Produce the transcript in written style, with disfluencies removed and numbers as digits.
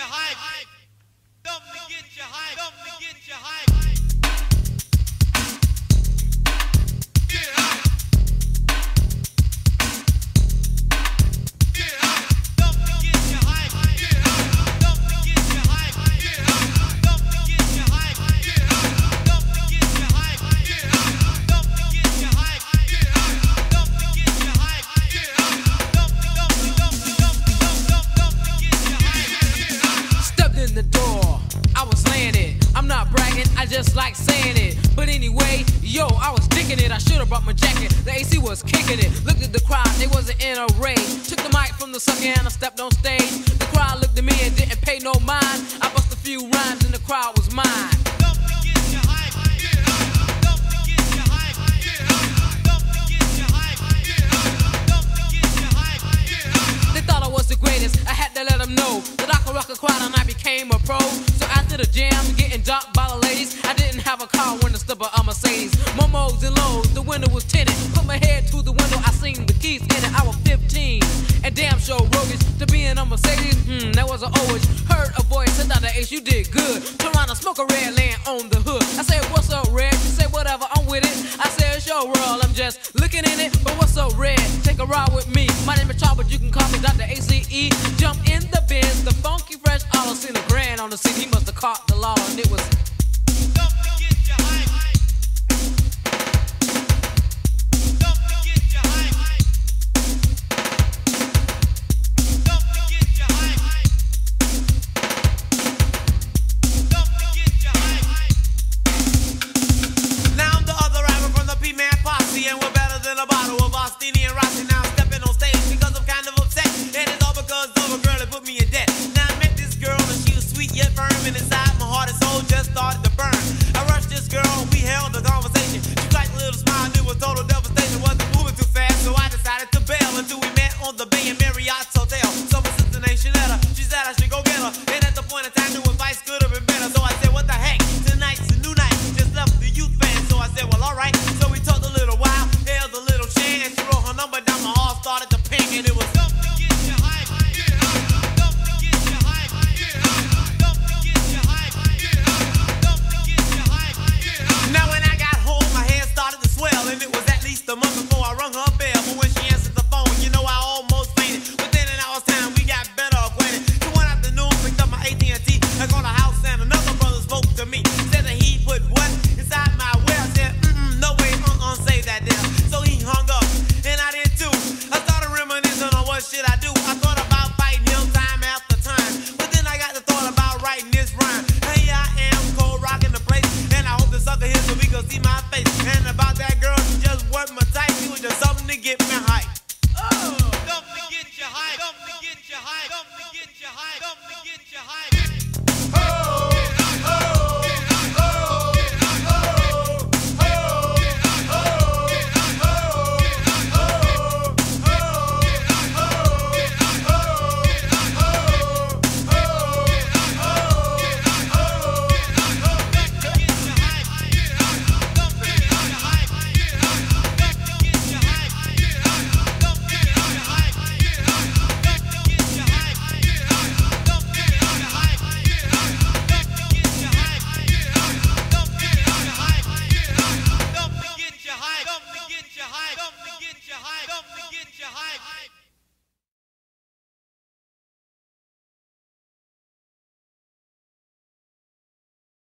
hype. Something to get you hype. Something to get you hype. Get hype. Get hype. Something to get you hype. Get hype. Something to get you hype. Get hype. Something to get you hype. Get hype. Something to get you hype. Get hype. Something to get you hype. Get hype. Something to get you hype. Get hype. Stepped in the door, I was laying it. I'm not bragging, I just like saying it. But anyway, yo, I was digging it. I should've brought my jacket, the AC was kicking it. Looked at the crowd, they wasn't in a rage. Took the mic from the sucker and I stepped on stage. The crowd looked at me and didn't pay no mind. I bust a few rhymes and the crowd was mine. They thought I was the greatest, I had to let them know that I could rock a crowd and I became a pro. So after the jam, getting docked by the ladies, I didn't have a car when the stubber a Mercedes. Momos and lows, the window was tinted. Put my head to the window, I seen the keys in it. I was 15, and damn sure roguish to be in a Mercedes. That was an owage. Heard a voice, said that the Ace, you did good. Turn around and smoke a red land on the hood. I said, what's up, Red? She said, whatever, I'm with it. I said, it's your world, I'm just looking in it. But what's up, Red? Take a ride with me. My name is Charles, but you can call me Dr. ACE. Jump in the Benz, the funky fresh auto, seen a grand on the seat. He must have caught the law, and it was